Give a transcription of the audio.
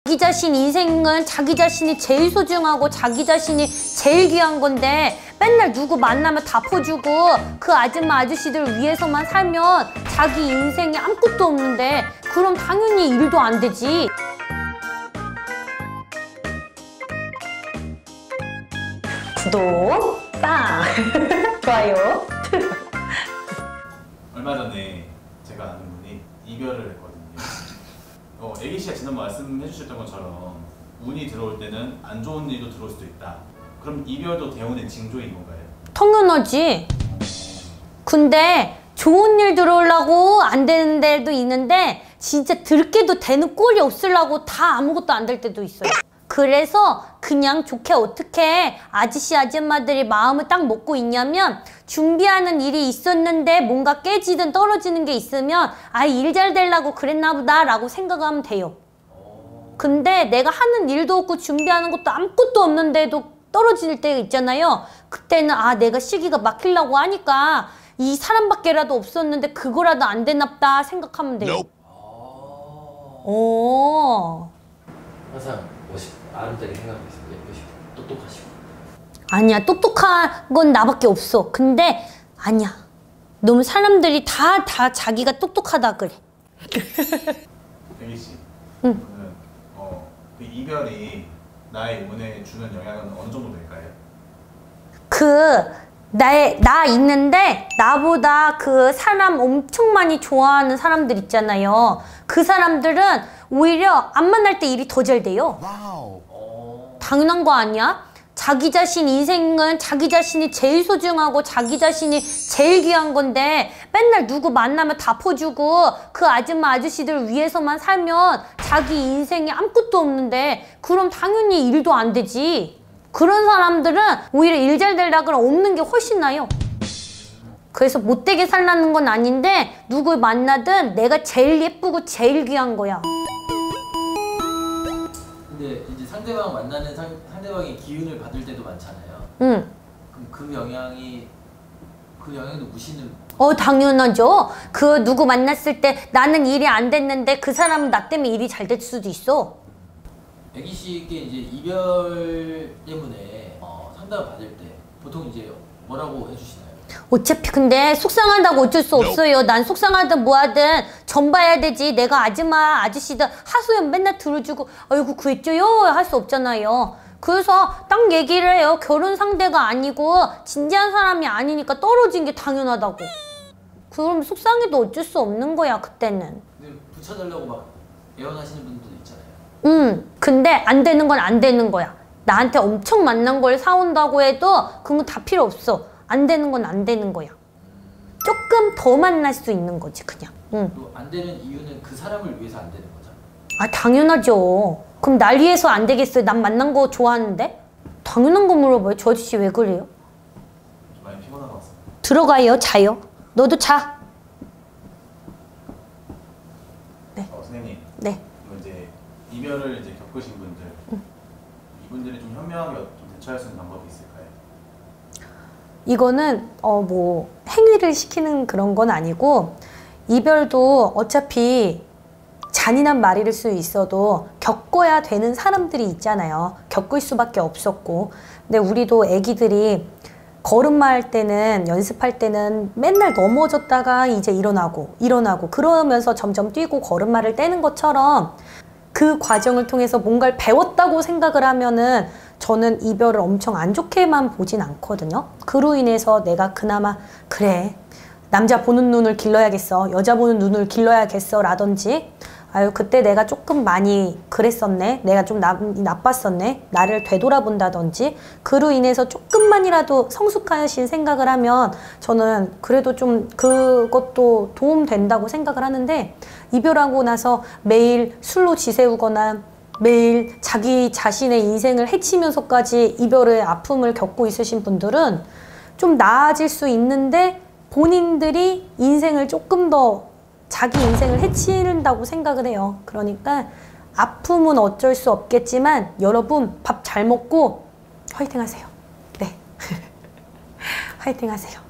자기 자신 인생은 자기 자신이 제일 소중하고 자기 자신이 제일 귀한 건데 맨날 누구 만나면 다 퍼주고 그 아줌마 아저씨들 위해서만 살면 자기 인생이 아무것도 없는데 그럼 당연히 일도 안 되지. 구독, 빵! 좋아요. 얼마 전에 제가 아는 분이 이별을 했거든요. 애기 씨가 지난번 말씀해 주셨던 것처럼 운이 들어올 때는 안 좋은 일도 들어올 수도 있다. 그럼 이별도 대운의 징조인 건가요? 당연하지. 근데 좋은 일 들어오려고 안 되는 데도 있는데 진짜 들깨도 되는 꼴이 없으려고 다 아무것도 안 될 때도 있어요. 그래서 그냥 좋게 어떻게 아저씨 아줌마들이 마음을 딱 먹고 있냐면 준비하는 일이 있었는데 뭔가 깨지든 떨어지는 게 있으면 아, 일 잘 되려고 그랬나 보다 라고 생각하면 돼요. 근데 내가 하는 일도 없고 준비하는 것도 아무것도 없는데도 떨어질 때가 있잖아요. 그때는 아, 내가 시기가 막히려고 하니까 이 사람밖에라도 없었는데 그거라도 안 되나 보다 생각하면 돼요. 오. 항상 아름답게 생각하고 있어요. 예쁘시고 똑똑하시고. 아니야, 똑똑한 건 나밖에 없어. 근데 아니야, 너무 사람들이 다 자기가 똑똑하다 그래. 애기 씨, 응. 그 이별이 나의 운에 주는 영향은 어느 정도 될까요? 나 있는데 나보다 그 사람 엄청 많이 좋아하는 사람들 있잖아요. 그 사람들은 오히려 안 만날 때 일이 더 잘 돼요. 와우. 당연한 거 아니야? 자기 자신 인생은 자기 자신이 제일 소중하고 자기 자신이 제일 귀한 건데 맨날 누구 만나면 다 퍼주고 그 아줌마 아저씨들 위해서만 살면 자기 인생이 아무것도 없는데 그럼 당연히 일도 안 되지. 그런 사람들은 오히려 일 잘 되려고 그러면 없는 게 훨씬 나요. 그래서 못되게 살라는 건 아닌데 누굴 만나든 내가 제일 예쁘고 제일 귀한 거야. 근데 이제 상대방 만나는 상대방의 기운을 받을 때도 많잖아요. 응. 그럼 그 영향도 무시는? 당연하죠. 그 누구 만났을 때 나는 일이 안 됐는데 그 사람은 나 때문에 일이 잘 될 수도 있어. 애기 씨께 이제 이별 때문에 상담을 받을 때 보통 이제 뭐라고 해주시나요? 어차피 근데 속상하다고 어쩔 수 없어요. 난 속상하든 뭐하든 전 봐야 되지. 내가 아줌마 아저씨들 하소연 맨날 들어주고 아이고 그랬죠요 할 수 없잖아요. 그래서 딱 얘기를 해요. 결혼 상대가 아니고 진지한 사람이 아니니까 떨어진 게 당연하다고. 그럼 속상해도 어쩔 수 없는 거야 그때는. 근데 붙여달라고 막 애원하시는 분들도 있잖아요. 근데 안 되는 건 안 되는 거야. 나한테 엄청 만난 걸 사온다고 해도 그건 다 필요 없어. 안 되는 건 안 되는 거야. 조금 더 만날 수 있는 거지 그냥. 또 안 되는 이유는 그 사람을 위해서 안 되는 거죠? 아, 당연하죠. 그럼 날 위해서 안 되겠어요? 난 만난 거 좋아하는데? 당연한 거 물어봐요. 저 아저씨 왜 그래요? 좀 많이 피곤한 것 같습니다. 들어가요. 자요. 너도 자. 네. 선생님. 네. 이제 이별을 이제 겪으신 분들, 이분들이 좀 현명하게 좀 대처할 수 있는 방법이 있을까요? 이거는 뭐 행위를 시키는 그런 건 아니고 이별도 어차피 잔인한 말일 수 있어도 겪어야 되는 사람들이 있잖아요. 겪을 수밖에 없었고. 근데 우리도 애기들이 걸음마 때는 연습할 때는 맨날 넘어졌다가 이제 일어나고 그러면서 점점 뛰고 걸음마를 떼는 것처럼 그 과정을 통해서 뭔가를 배웠다고 생각을 하면은 저는 이별을 엄청 안 좋게만 보진 않거든요. 그로 인해서 내가 그나마 그래 남자 보는 눈을 길러야겠어, 여자 보는 눈을 길러야겠어 라든지 아유 그때 내가 조금 많이 그랬었네, 내가 좀 나빴었네, 나를 되돌아본다든지 그로 인해서 조금만이라도 성숙하신 생각을 하면 저는 그래도 좀 그것도 도움된다고 생각을 하는데 이별하고 나서 매일 술로 지새우거나 매일 자기 자신의 인생을 해치면서까지 이별의 아픔을 겪고 있으신 분들은 좀 나아질 수 있는데 본인들이 인생을 조금 더 자기 인생을 해치는다고 생각을 해요. 그러니까 아픔은 어쩔 수 없겠지만 여러분 밥 잘 먹고 화이팅 하세요. 네. 화이팅 하세요.